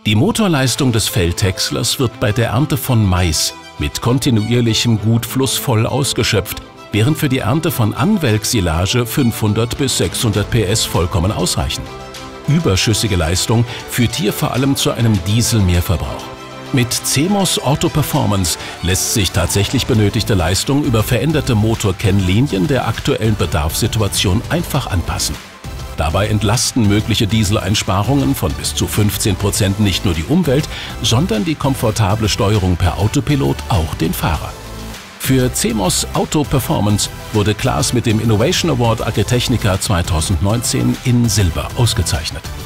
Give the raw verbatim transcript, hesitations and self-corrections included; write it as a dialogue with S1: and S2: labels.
S1: Die Motorleistung des Feldhäckslers wird bei der Ernte von Mais mit kontinuierlichem Gut flussvoll ausgeschöpft, während für die Ernte von Anwelksilage fünfhundert bis sechshundert P S vollkommen ausreichen. Überschüssige Leistung führt hier vor allem zu einem Dieselmehrverbrauch. Mit CMOS Auto Performance lässt sich tatsächlich benötigte Leistung über veränderte Motorkennlinien der aktuellen Bedarfssituation einfach anpassen. Dabei entlasten mögliche Dieseleinsparungen von bis zu fünfzehn Prozent nicht nur die Umwelt, sondern die komfortable Steuerung per Autopilot auch den Fahrer. Für CMOS Auto Performance wurde Claas mit dem Innovation Award Agritechnica zweitausendneunzehn in Silber ausgezeichnet.